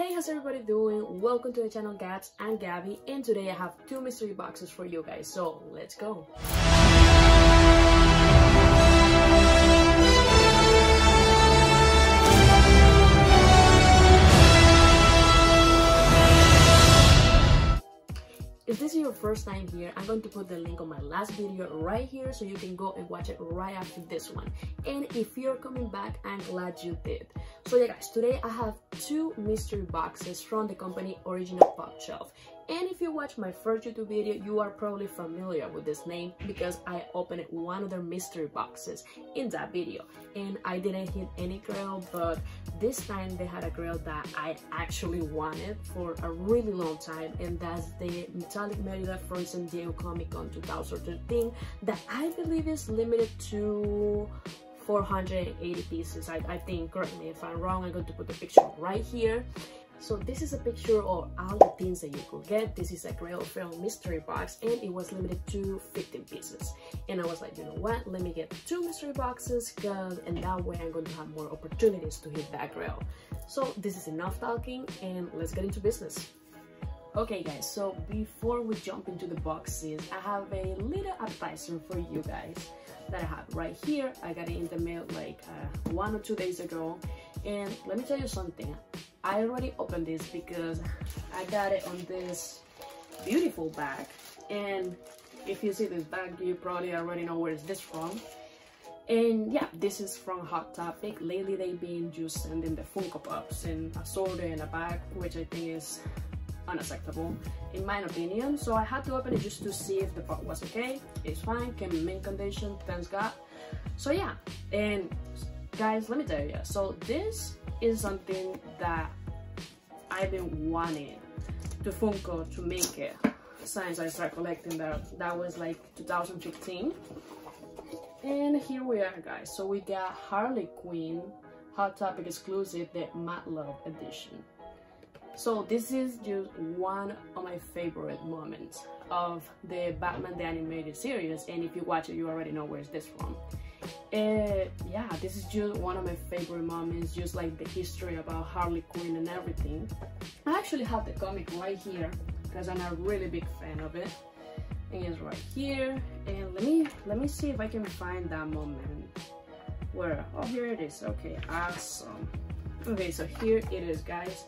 Hey, how's everybody doing? Welcome to the channel Gabs and Gabby, and today I have two mystery boxes for you guys, so let's go. If this is your first time here, I'm going to put the link on my last video right here so you can go and watch it right after this one. And if you're coming back, I'm glad you did. So yeah guys, today I have two mystery boxes from the company Original Pop Shelf. And if you watch my first YouTube video, you are probably familiar with this name because I opened one of their mystery boxes in that video. And I didn't hit any GRAIL, but this time they had a GRAIL that I actually wanted for a really long time, and that's the Metallic Merida from San Diego Comic Con 2013 that I believe is limited to 480 pieces. I think, correct me if I'm wrong, I'm going to put the picture right here. So this is a picture of all the things that you could get. This is a GRAIL film mystery box and it was limited to 15 pieces. And I was like, you know what, let me get two mystery boxes and that way I'm going to have more opportunities to hit that GRAIL. So this is enough talking and let's get into business. Okay guys, so before we jump into the boxes, I have a little appetizer for you guys that I have right here. I got it in the mail like 1 or 2 days ago, and let me tell you something. I already opened this because I got it on this beautiful bag, and if you see this bag, you probably already know where is this from. And yeah, this is from Hot Topic. Lately they've been just sending the Funko Pops in a sorter in a bag, which I think is unacceptable in my opinion. So I had to open it just to see if the pot was okay. It's fine, came in mint condition, thanks God. So yeah, and guys, let me tell you, so this is something that I've been wanting to Funko to make it since I started collecting that was like 2015. And here we are guys, so we got Harley Quinn Hot Topic exclusive, the Mad Love edition. So this is just one of my favorite moments of the Batman the Animated Series, and if you watch it you already know where's this from. Yeah, this is just one of my favorite moments, just like the history about Harley Quinn and everything. I actually have the comic right here because I'm a really big fan of it, and it's right here. And let me see if I can find that moment where, oh, here it is. Okay, awesome. Okay, so here it is guys.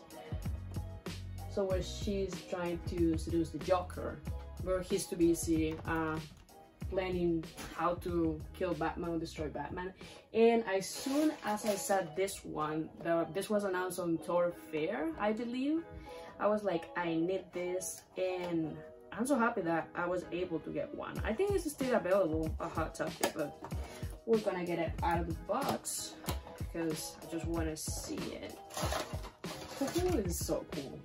So where she's trying to seduce the Joker, where he's too busy planning how to kill Batman or destroy Batman. And as soon as I saw this one, this was announced on Tour Fair, I believe, I was like, I need this, and I'm so happy that I was able to get one. I think it's still available, a Hot Topic, but we're gonna get it out of the box because I just want to see it. Cool, is so cool.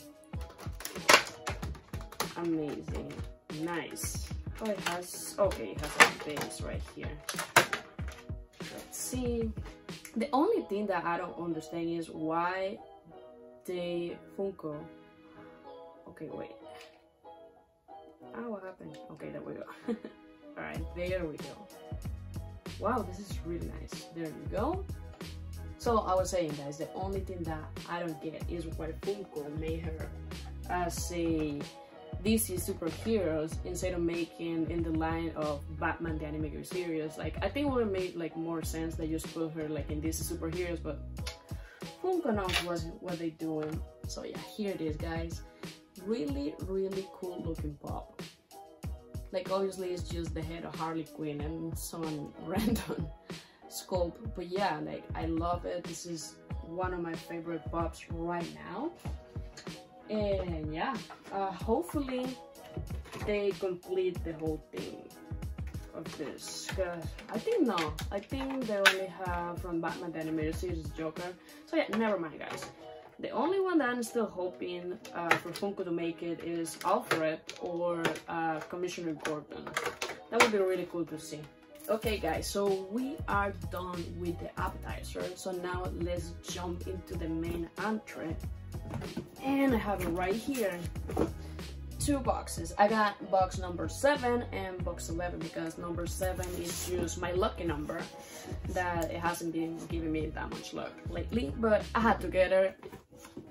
Amazing, nice. Oh, it has, okay, it has a base right here. Let's see. The only thing that I don't understand is why the Funko, okay, wait, oh, what happened? Okay, there we go. All right, there we go. Wow, this is really nice. There we go. So I was saying guys, the only thing that I don't get is why Funko made her as a DC superheroes instead of making in the line of Batman the Animated Series. Like, I think it would have made like more sense that just put her like in DC superheroes, but Funko knows what they're doing. So yeah, here it is guys. Really cool looking pop. Like, obviously it's just the head of Harley Quinn and some random sculpt, but yeah, like I love it. This is one of my favorite pops right now. And yeah, hopefully they complete the whole thing of this, because I think they only have from Batman the Animated Series Joker. So yeah, never mind guys. The only one that I'm still hoping for Funko to make it is Alfred or Commissioner Gordon. That would be really cool to see. Okay guys, so we are done with the appetizer, so now let's jump into the main entree. And I have it right here, two boxes. I got box number 7 and box 11 because number 7 is just my lucky number that it hasn't been giving me that much luck lately, but I had to get her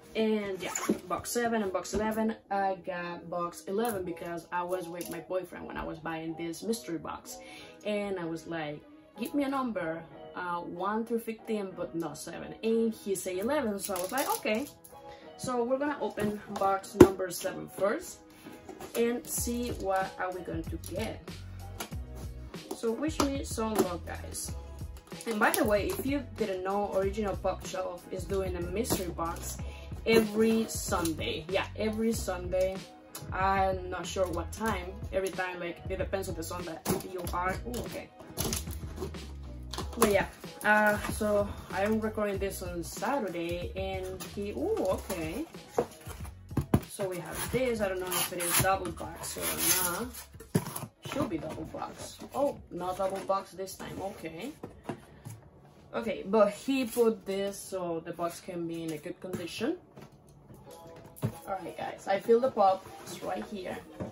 And yeah, box 7 and box 11. I got box 11 because I was with my boyfriend when I was buying this mystery box, and I was like, give me a number 1 through 15 but not 7, and he said 11, so I was like, okay. So we're gonna open box number 7 first and see what are we going to get. So wish me some luck, guys. And by the way, if you didn't know, Original Pop Shelf is doing a mystery box every Sunday. Yeah, every Sunday. I'm not sure what time. Every time, like, it depends on the Sunday you are. Ooh, okay. But yeah, so I'm recording this on Saturday, and he, ooh, okay. So we have this. I don't know if it is double box or not. Should be double box. Oh, not double box this time. Okay. Okay, but he put this so the box can be in a good condition. Alright, guys, I feel the pop. It's right here.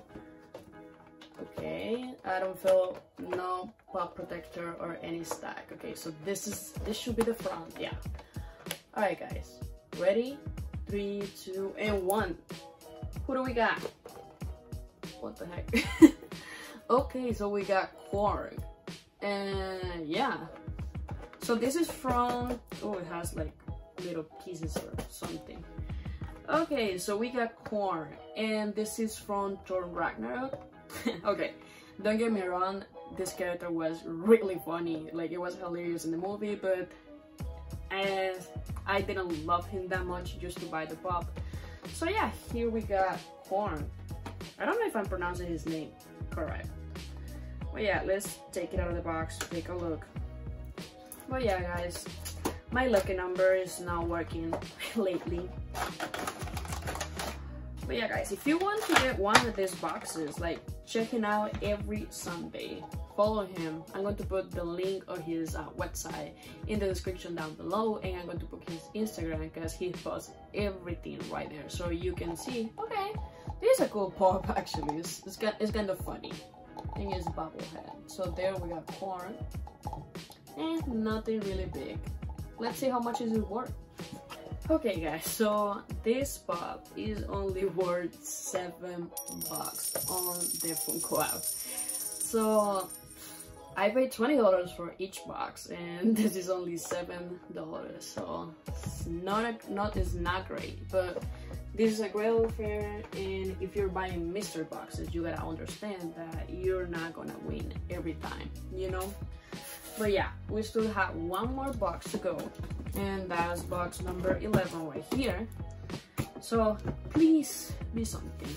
Okay, I don't feel no pop protector or any stack. Okay, so this should be the front. Yeah. Alright, guys, ready? 3, 2, and 1. Who do we got? What the heck? Okay, so we got corn, and yeah. So this is from, oh, it has like little pieces or something. Okay, so we got corn, and this is from Thor Ragnarok. Okay, don't get me wrong, this character was really funny, like it was hilarious in the movie, but I didn't love him that much just to buy the pop. So yeah, here we got corn. I don't know if I'm pronouncing his name correct. But yeah, let's take it out of the box, take a look. But yeah, guys, my lucky number is not working lately. But yeah, guys, if you want to get one of these boxes, like checking out every Sunday, follow him. I'm going to put the link of his website in the description down below, and I'm going to put his Instagram because he posts everything right there, so you can see. Okay, this is a cool pop actually. It's kind of funny. I think it's bobblehead. So there we got corn, and nothing really big. Let's see how much is it worth. Okay, guys, so this pop is only worth $7 on the Funko app. So I paid $20 for each box, and this is only $7. So it's not great, but this is a GRAIL fair, and if you're buying mystery boxes, you gotta understand that you're not gonna win every time, you know? But yeah, we still have one more box to go, and that's box number 11 right here. So please be something.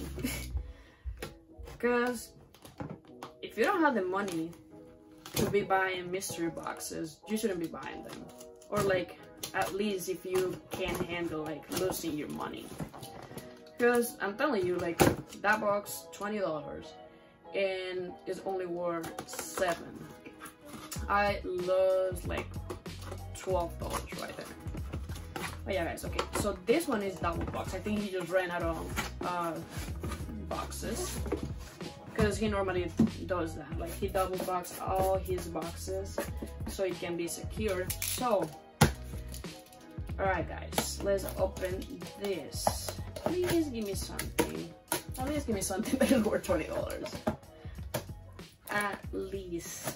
Because if you don't have the money to be buying mystery boxes, you shouldn't be buying them. Or like, at least if you can't handle like losing your money. Because I'm telling you, like, that box, $20, and it's only worth $7. I lost like $12 right there. But yeah, guys, okay, so this one is double box. I think he just ran out of boxes, because he normally does that. Like, he double box all his boxes so it can be secure. So alright, guys, let's open this. Please give me something. At least give me something that is worth $20. At least.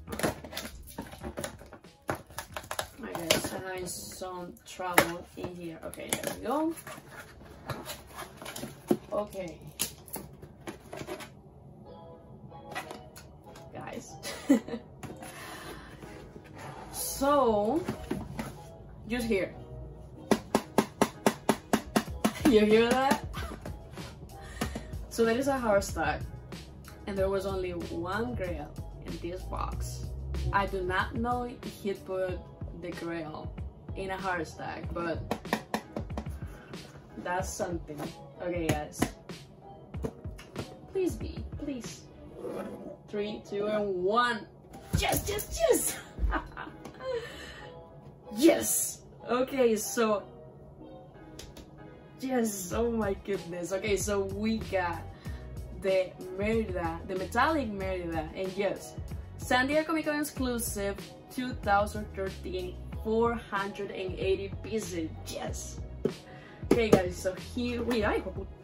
Alright, guys, I have some trouble in here. Okay, there we go. Okay. Guys. So, just here. You hear that? So there is a hard stack, and there was only one GRAIL in this box. I do not know if he put the GRAIL in a hard stack, but that's something. Okay, guys, please be, please. 3, 2, and 1. Yes, yes, yes. Yes. Okay, so yes, oh my goodness. Okay, so we got the Merida, the metallic Merida, and yes, San Diego Comic Con exclusive 2013, 480 pieces. Yes, Okay guys, so here we are.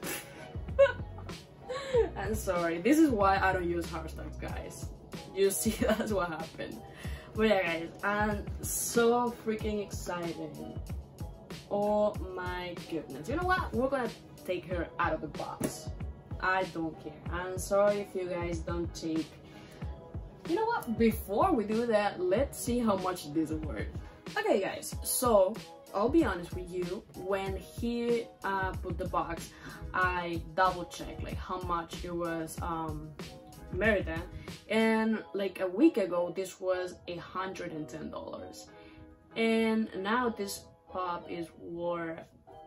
I'm sorry, this is why I don't use hashtags, guys. You see, that's what happened. But yeah guys, I'm so freaking excited. Oh my goodness. You know what? We're gonna take her out of the box. I don't care. I'm sorry if you guys don't take. You know what? Before we do that, let's see how much this is worth. Okay guys, so I'll be honest with you, when he put the box, I double checked like how much it was Merida, and like a week ago this was $110, and now this pop is worth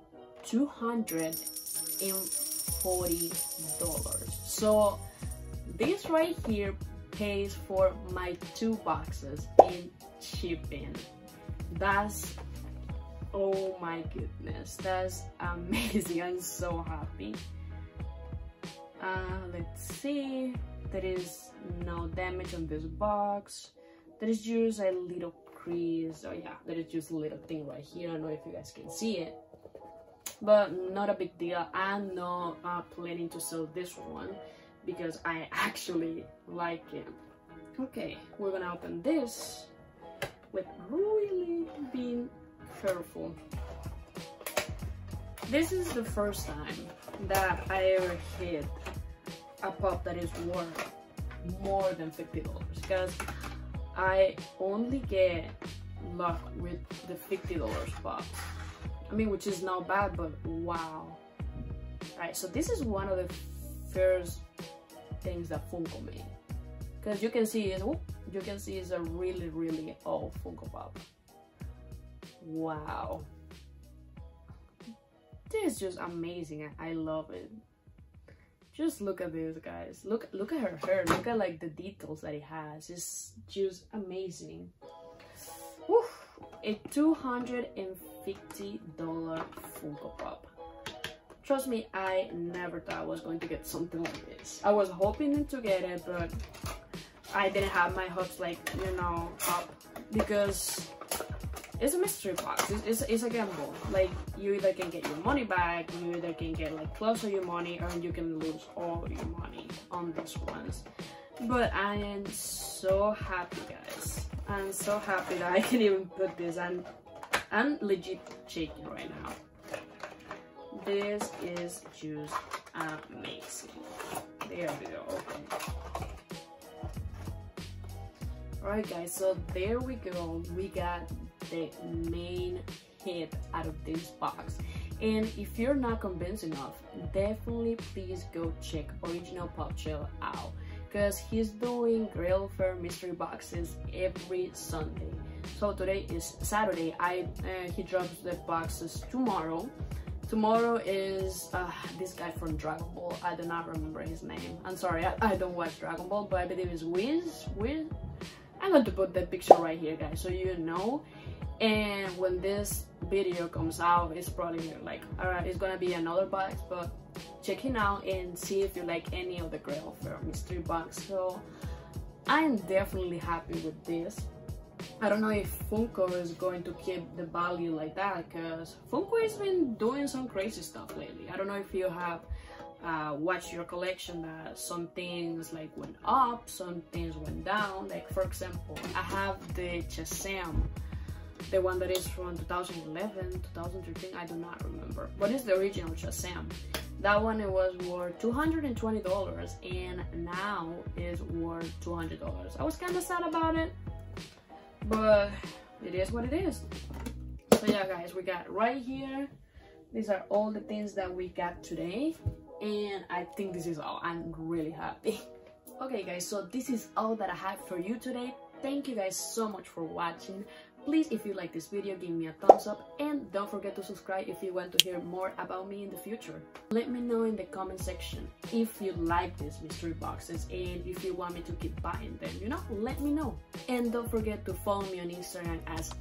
$240. So this right here pays for my 2 boxes in shipping. That's, oh my goodness, that's amazing. I'm so happy. Let's see, there is no damage on this box. There is just a little crease. Oh yeah, there is just a little thing right here. I don't know if you guys can see it, but not a big deal. I'm not planning to sell this one because I actually like it. Okay, we're gonna open this with really being careful. This is the first time that I ever hit a pop that is worth more than $50, because I only get luck with the $50 pops. I mean, which is not bad, but wow. Alright, so this is one of the first things that Funko made, because you can see it's a really old Funko Pop. Wow, this is just amazing. I love it. Just look at this, guys. Look at her hair. Look at like the details that it has. It's just amazing. Whew. A $250 Funko Pop. Trust me, I never thought I was going to get something like this. I was hoping to get it, but I didn't have my hopes, like, you know, up, because it's a mystery box. It's a gamble. Like, you either can get your money back, you either can get like close to your money, or you can lose all your money on these ones. But I am so happy, guys. I'm so happy that I can even put this, and I'm legit shaking right now. This is just amazing. There we go. Okay. Alright guys, so there we go. We got the main hit out of this box, and if you're not convinced enough, definitely please go check Original Pop Shell out, because he's doing GRAIL Fair mystery boxes every Sunday. So today is Saturday. He drops the boxes tomorrow. Tomorrow is this guy from Dragon Ball. I do not remember his name. I'm sorry, I don't watch Dragon Ball, but I believe it's Wiz. I'm going to put that picture right here, guys, so you know. And when this video comes out, it's probably like, it's gonna be another box, but check him out and see if you like any of the GRAIL Fair mystery box. So I'm definitely happy with this. I don't know if Funko is going to keep the value like that, because Funko has been doing some crazy stuff lately. I don't know if you have watched your collection, that some things like went up, some things went down. Like for example, I have the Shazam, the one that is from 2011, 2013, I do not remember, but it's the original Shazam. That one, it was worth $220, and now is worth $200. I was kind of sad about it, but it is what it is. So yeah guys, we got right here, these are all the things that we got today, and I think this is all. I'm really happy. Okay guys, so this is all that I have for you today. Thank you guys so much for watching. Please, if you like this video, give me a thumbs up, and don't forget to subscribe if you want to hear more about me in the future. Let me know in the comment section if you like these mystery boxes and if you want me to keep buying them, you know, let me know. And don't forget to follow me on Instagram as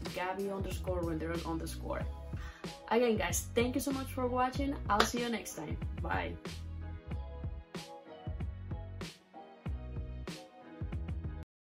Gabby_Renderos_. Again guys, thank you so much for watching. I'll see you next time. Bye.